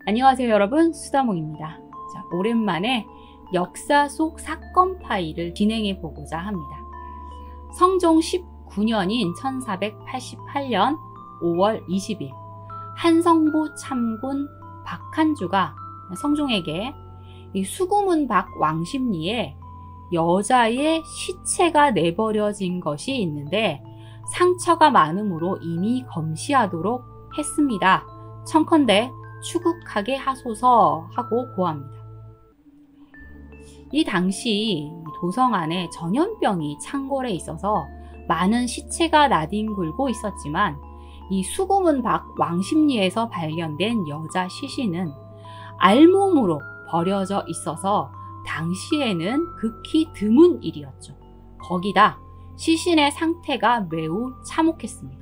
안녕하세요 여러분, 수다몽입니다. 자, 오랜만에 역사 속 사건 파일을 진행해 보고자 합니다. 성종 19년인 1488년 5월 20일 한성부 참군 박한주가 성종에게 이 수구문박 왕십리에 여자의 시체가 내버려진 것이 있는데 상처가 많으므로 이미 검시하도록 했습니다. 청컨대 추국하게 하소서 하고 고합니다. 이 당시 도성 안에 전염병이 창궐해 있어서 많은 시체가 나뒹굴고 있었지만 이 수구문박 왕십리에서 발견된 여자 시신은 알몸으로 버려져 있어서 당시에는 극히 드문 일이었죠. 거기다 시신의 상태가 매우 참혹했습니다.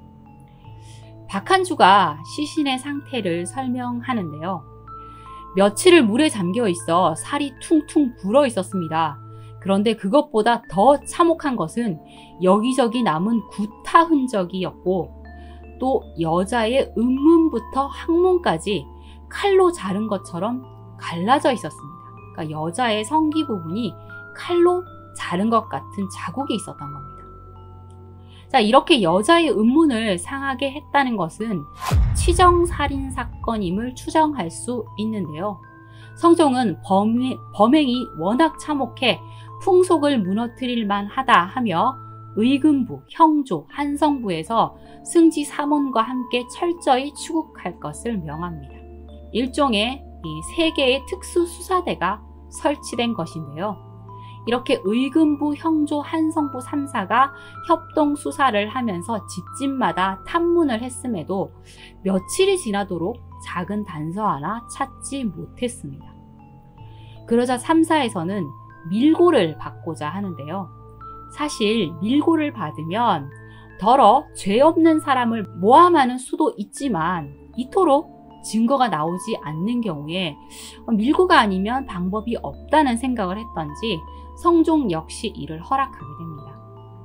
박한주가 시신의 상태를 설명하는데요. 며칠을 물에 잠겨 있어 살이 퉁퉁 불어 있었습니다. 그런데 그것보다 더 참혹한 것은 여기저기 남은 구타 흔적이었고 또 여자의 음문부터 항문까지 칼로 자른 것처럼 갈라져 있었습니다. 그러니까 여자의 성기 부분이 칼로 자른 것 같은 자국이 있었던 겁니다. 자, 이렇게 여자의 음문을 상하게 했다는 것은 치정살인 사건임을 추정할 수 있는데요. 성종은 범행이 워낙 참혹해 풍속을 무너뜨릴 만하다 하며 의금부, 형조, 한성부에서 승지 사문과 함께 철저히 추국할 것을 명합니다. 일종의 이 세 개의 특수수사대가 설치된 것인데요. 이렇게 의금부, 형조, 한성부 3사가 협동 수사를 하면서 집집마다 탐문을 했음에도 며칠이 지나도록 작은 단서 하나 찾지 못했습니다. 그러자 3사에서는 밀고를 받고자 하는데요. 사실 밀고를 받으면 더러 죄 없는 사람을 모함하는 수도 있지만 이토록 증거가 나오지 않는 경우에 밀고가 아니면 방법이 없다는 생각을 했던지 성종 역시 이를 허락하게 됩니다.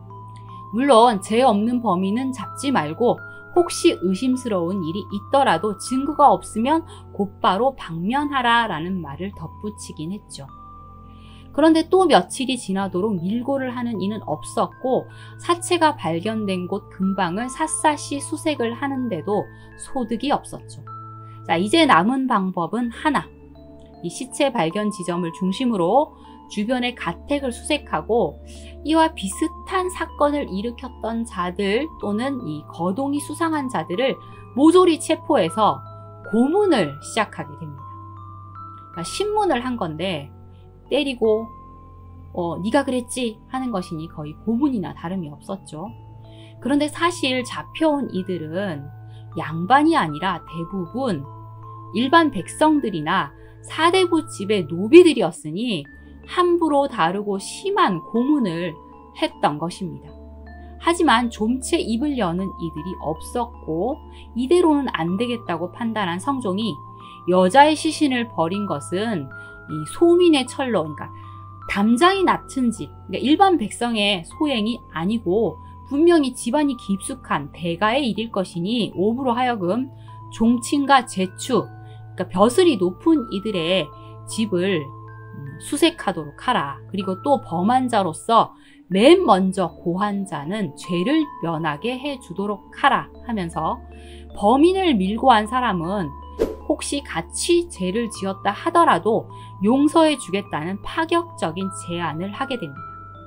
물론 죄 없는 범인은 잡지 말고 혹시 의심스러운 일이 있더라도 증거가 없으면 곧바로 방면하라 라는 말을 덧붙이긴 했죠. 그런데 또 며칠이 지나도록 밀고를 하는 이는 없었고 사체가 발견된 곳 근방을 샅샅이 수색을 하는데도 소득이 없었죠. 자, 이제 남은 방법은 하나. 이 시체 발견 지점을 중심으로 주변의 가택을 수색하고 이와 비슷한 사건을 일으켰던 자들 또는 이 거동이 수상한 자들을 모조리 체포해서 고문을 시작하게 됩니다. 그러니까 신문을 한 건데 때리고 네가 그랬지 하는 것이니 거의 고문이나 다름이 없었죠. 그런데 사실 잡혀온 이들은 양반이 아니라 대부분 일반 백성들이나 사대부 집의 노비들이었으니 함부로 다루고 심한 고문을 했던 것입니다. 하지만 좀채 입을 여는 이들이 없었고 이대로는 안 되겠다고 판단한 성종이 여자의 시신을 버린 것은 이 소민의 철로, 그러니까 담장이 낮은 집, 그러니까 일반 백성의 소행이 아니고 분명히 집안이 깊숙한 대가의 일일 것이니 오부로 하여금 종친과 제추, 그러니까 벼슬이 높은 이들의 집을 수색하도록 하라. 그리고 또 범한 자로서 맨 먼저 고한 자는 죄를 면하게 해주도록 하라 하면서 범인을 밀고 한 사람은 혹시 같이 죄를 지었다 하더라도 용서해 주겠다는 파격적인 제안을 하게 됩니다.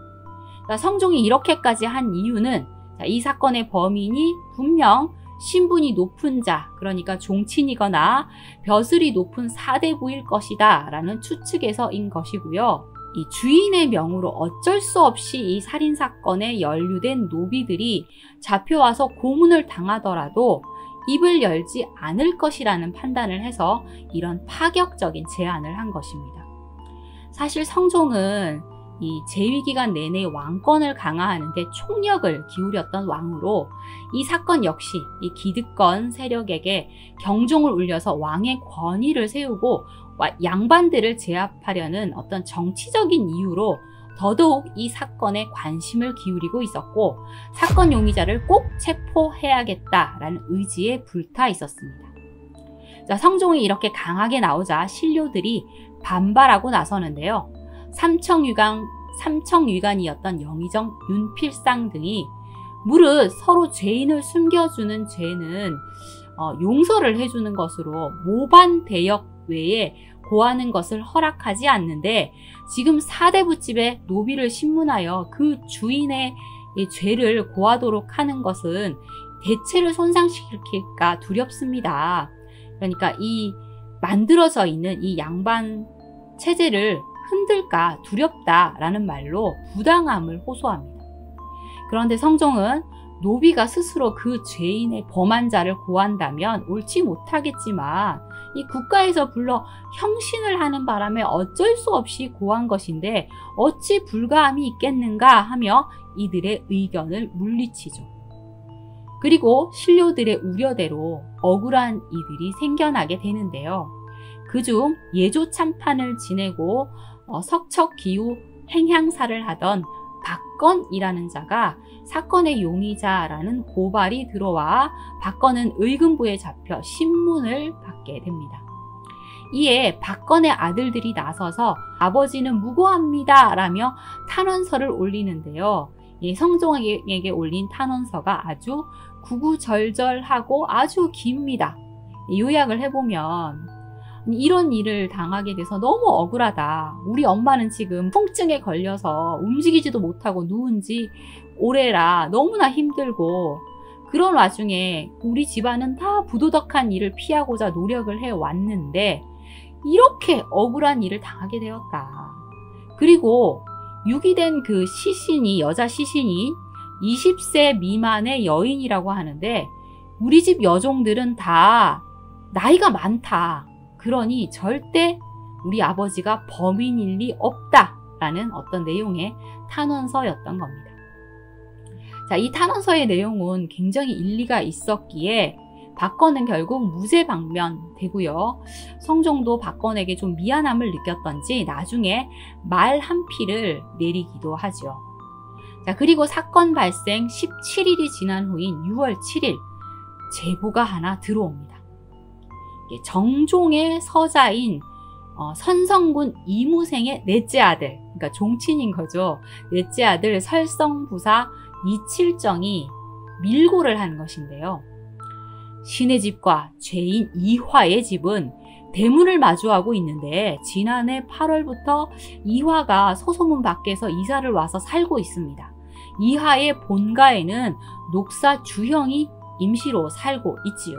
성종이 이렇게까지 한 이유는 이 사건의 범인이 분명 신분이 높은 자, 그러니까 종친이거나 벼슬이 높은 사대부일 것이다 라는 추측에서인 것이고요. 이 주인의 명으로 어쩔 수 없이 이 살인사건에 연루된 노비들이 잡혀와서 고문을 당하더라도 입을 열지 않을 것이라는 판단을 해서 이런 파격적인 제안을 한 것입니다. 사실 성종은 이 재위기간 내내 왕권을 강화하는 데 총력을 기울였던 왕으로 이 사건 역시 이 기득권 세력에게 경종을 울려서 왕의 권위를 세우고 양반들을 제압하려는 어떤 정치적인 이유로 더더욱 이 사건에 관심을 기울이고 있었고 사건 용의자를 꼭 체포해야겠다라는 의지에 불타 있었습니다. 자, 성종이 이렇게 강하게 나오자 신료들이 반발하고 나서는데요. 삼청위관이었던 영의정, 윤필상 등이 무릇 서로 죄인을 숨겨주는 죄는 용서를 해주는 것으로 모반대역 외에 고하는 것을 허락하지 않는데, 지금 사대부집에 노비를 신문하여 그 주인의 죄를 고하도록 하는 것은 대체를 손상시킬까 두렵습니다. 그러니까 이 만들어져 있는 이 양반 체제를 흔들까 두렵다라는 말로 부당함을 호소합니다. 그런데 성종은 노비가 스스로 그 죄인의 범한 자를 고한다면 옳지 못하겠지만 이 국가에서 불러 형신을 하는 바람에 어쩔 수 없이 고한 것인데 어찌 불가함이 있겠는가 하며 이들의 의견을 물리치죠. 그리고 신료들의 우려대로 억울한 이들이 생겨나게 되는데요. 그중 예조 참판을 지내고 석척기후 행향사를 하던 박건이라는 자가 사건의 용의자라는 고발이 들어와 박건은 의금부에 잡혀 신문을 받게 됩니다. 이에 박건의 아들들이 나서서 아버지는 무고합니다 라며 탄원서를 올리는데요. 성종에게 올린 탄원서가 아주 구구절절하고 아주 깁니다. 요약을 해보면 이런 일을 당하게 돼서 너무 억울하다. 우리 엄마는 지금 통증에 걸려서 움직이지도 못하고 누운 지 오래라 너무나 힘들고, 그런 와중에 우리 집안은 다 부도덕한 일을 피하고자 노력을 해왔는데 이렇게 억울한 일을 당하게 되었다. 그리고 유기된 그 시신이, 여자 시신이 20세 미만의 여인이라고 하는데 우리 집 여종들은 다 나이가 많다. 그러니 절대 우리 아버지가 범인일 리 없다라는 어떤 내용의 탄원서였던 겁니다. 자, 이 탄원서의 내용은 굉장히 일리가 있었기에 박건은 결국 무죄 방면되고요. 성종도 박건에게 좀 미안함을 느꼈던지 나중에 말 한 피를 내리기도 하죠. 자, 그리고 사건 발생 17일이 지난 후인 6월 7일 제보가 하나 들어옵니다. 정종의 서자인 선성군 이무생의 넷째 아들, 그러니까 종친인 거죠. 넷째 아들 설성부사 이칠정이 밀고를 한 것인데요. 신의 집과 죄인 이화의 집은 대문을 마주하고 있는데 지난해 8월부터 이화가 소소문 밖에서 이사를 와서 살고 있습니다. 이화의 본가에는 녹사 주형이 임시로 살고 있지요.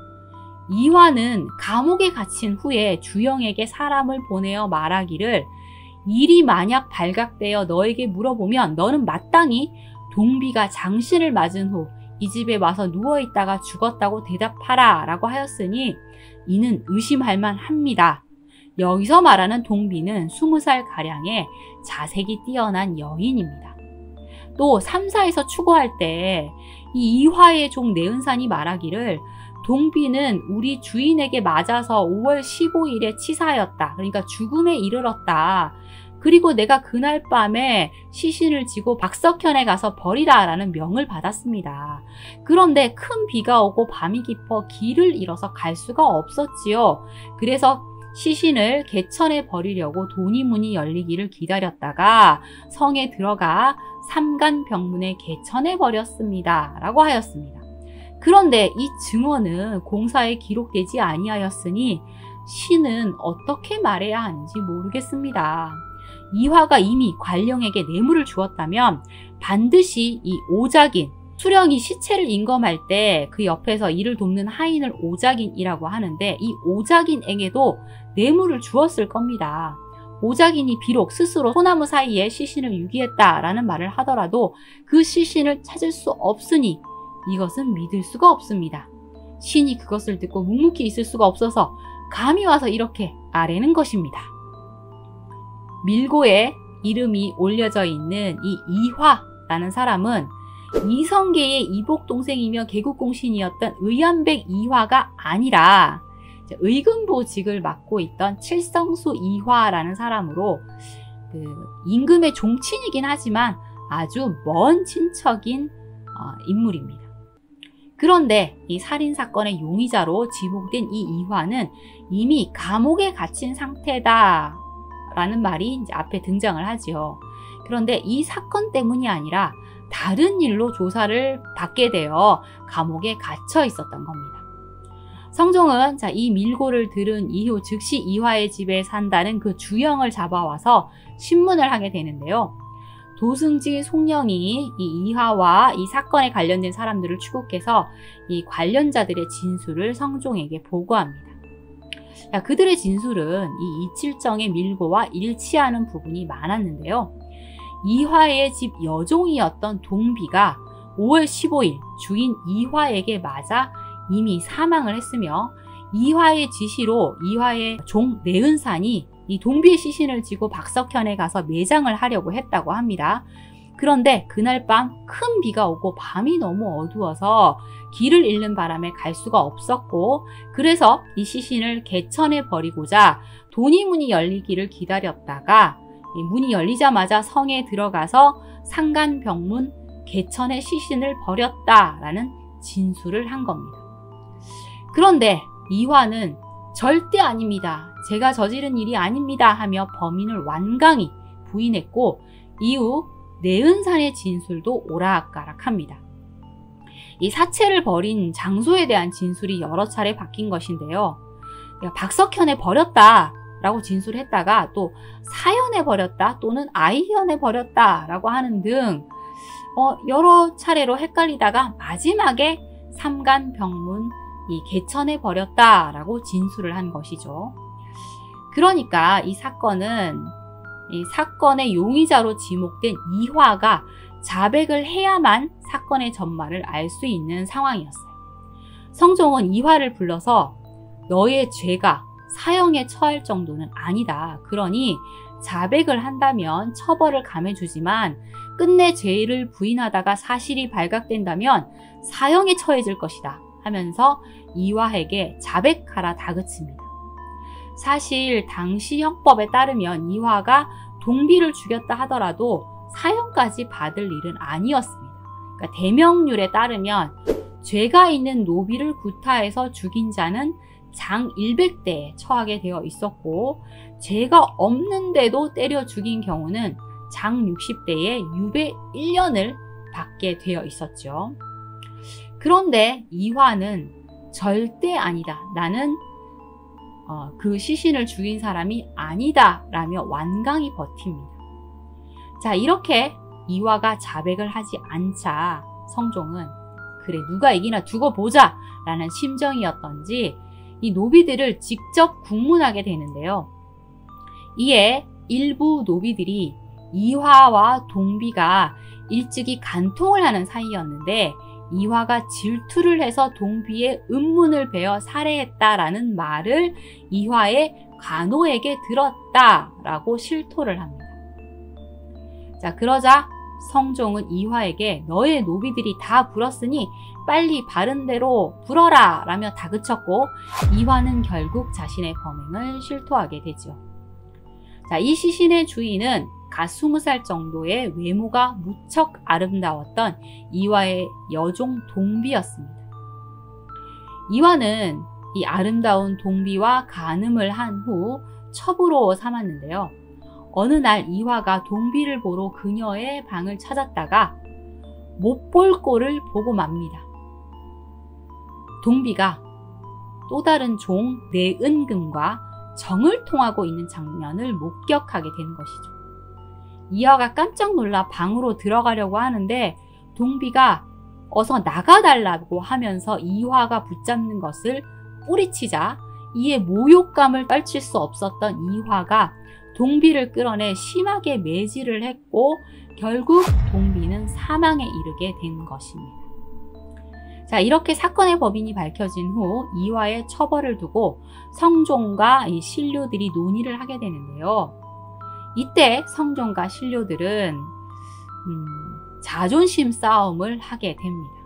이화는 감옥에 갇힌 후에 주형에게 사람을 보내어 말하기를 일이 만약 발각되어 너에게 물어보면 너는 마땅히 동비가 장신을 맞은 후 이 집에 와서 누워있다가 죽었다고 대답하라 라고 하였으니 이는 의심할 만합니다. 여기서 말하는 동비는 20살가량의 자색이 뛰어난 여인입니다. 또 3사에서 추구할 때 이 이화의 종 내은산이 말하기를 동비는 우리 주인에게 맞아서 5월 15일에 치사하였다. 그러니까 죽음에 이르렀다. 그리고 내가 그날 밤에 시신을 지고 박석현에 가서 버리라 라는 명을 받았습니다. 그런데 큰 비가 오고 밤이 깊어 길을 잃어서 갈 수가 없었지요. 그래서 시신을 개천에 버리려고 도니문이 열리기를 기다렸다가 성에 들어가 삼간병문에 개천에 버렸습니다. 라고 하였습니다. 그런데 이 증언은 공사에 기록되지 아니하였으니 신은 어떻게 말해야 하는지 모르겠습니다. 이화가 이미 관령에게 뇌물을 주었다면 반드시 이 오작인, 수령이 시체를 임검할 때 그 옆에서 이를 돕는 하인을 오작인이라고 하는데 이 오작인에게도 뇌물을 주었을 겁니다. 오작인이 비록 스스로 소나무 사이에 시신을 유기했다라는 말을 하더라도 그 시신을 찾을 수 없으니 이것은 믿을 수가 없습니다. 신이 그것을 듣고 묵묵히 있을 수가 없어서 감히 와서 이렇게 아뢰는 것입니다. 밀고에 이름이 올려져 있는 이 이화라는 사람은 이성계의 이복동생이며 개국공신이었던 의연백 이화가 아니라 의금부직을 맡고 있던 칠성수 이화라는 사람으로 임금의 종친이긴 하지만 아주 먼 친척인 인물입니다. 그런데 이 살인사건의 용의자로 지목된 이 이화는 이미 감옥에 갇힌 상태다 라는 말이 이제 앞에 등장을 하지요. 그런데 이 사건 때문이 아니라 다른 일로 조사를 받게 되어 감옥에 갇혀 있었던 겁니다. 성종은 이 밀고를 들은 이후 즉시 이화의 집에 산다는 그 주영을 잡아와서 신문을 하게 되는데요. 도승지 송령이 이 이화와 이 사건에 관련된 사람들을 추국해서 이 관련자들의 진술을 성종에게 보고합니다. 그들의 진술은 이 이칠정의 밀고와 일치하는 부분이 많았는데요. 이화의 집 여종이었던 동비가 5월 15일 주인 이화에게 맞아 이미 사망을 했으며 이화의 지시로 이화의 종 내은산이 이 동비의 시신을 지고 박석현에 가서 매장을 하려고 했다고 합니다. 그런데 그날 밤 큰 비가 오고 밤이 너무 어두워서 길을 잃는 바람에 갈 수가 없었고, 그래서 이 시신을 개천에 버리고자 돈이문이 열리기를 기다렸다가 이 문이 열리자마자 성에 들어가서 상간병문 개천에 시신을 버렸다라는 진술을 한 겁니다. 그런데 이화는 절대 아닙니다. 제가 저지른 일이 아닙니다 하며 범인을 완강히 부인했고, 이후 내은산의 진술도 오락가락합니다. 이 사체를 버린 장소에 대한 진술이 여러 차례 바뀐 것인데요. 박석현에 버렸다 라고 진술했다가 또 사연에 버렸다 또는 아이현에 버렸다 라고 하는 등 여러 차례로 헷갈리다가 마지막에 삼간병문 이 개천에 버렸다 라고 진술을 한 것이죠. 그러니까 이 사건의 용의자로 지목된 이화가 자백을 해야만 사건의 전말을 알 수 있는 상황이었어요. 성종은 이화를 불러서 너의 죄가 사형에 처할 정도는 아니다. 그러니 자백을 한다면 처벌을 감해주지만 끝내 죄를 부인하다가 사실이 발각된다면 사형에 처해질 것이다 하면서 이화에게 자백하라 다그칩니다. 사실 당시 형법에 따르면 이화가 동비를 죽였다 하더라도 사형까지 받을 일은 아니었습니다. 그러니까 대명률에 따르면 죄가 있는 노비를 구타해서 죽인 자는 장 100대에 처하게 되어 있었고, 죄가 없는데도 때려 죽인 경우는 장 60대에 유배 1년을 받게 되어 있었죠. 그런데 이화는 절대 아니다. 나는 그 시신을 죽인 사람이 아니다 라며 완강히 버팁니다. 자, 이렇게 이화가 자백을 하지 않자 성종은 그래 누가 이기나 두고 보자 라는 심정이었던지 이 노비들을 직접 국문하게 되는데요. 이에 일부 노비들이 이화와 동비가 일찍이 간통을 하는 사이였는데 이화가 질투를 해서 동비의 음문을 베어 살해했다라는 말을 이화의 간호에게 들었다라고 실토를 합니다. 자, 그러자 성종은 이화에게 너의 노비들이 다 불었으니 빨리 바른 대로 불어라 라며 다그쳤고, 이화는 결국 자신의 범행을 실토하게 되죠. 자, 이 시신의 주인은 갓 20살 정도의 외모가 무척 아름다웠던 이화의 여종 동비였습니다. 이화는 이 아름다운 동비와 간음을 한 후 첩으로 삼았는데요. 어느 날 이화가 동비를 보러 그녀의 방을 찾았다가 못 볼 꼴을 보고 맙니다. 동비가 또 다른 종 내은금과 정을 통하고 있는 장면을 목격하게 된 것이죠. 이화가 깜짝 놀라 방으로 들어가려고 하는데 동비가 어서 나가달라고 하면서 이화가 붙잡는 것을 뿌리치자 이에 모욕감을 떨칠 수 없었던 이화가 동비를 끌어내 심하게 매질을 했고 결국 동비는 사망에 이르게 된 것입니다. 자, 이렇게 사건의 법인이 밝혀진 후 이화의 처벌을 두고 성종과 이 신료들이 논의를 하게 되는데요. 이때 성종과 신료들은 자존심 싸움을 하게 됩니다.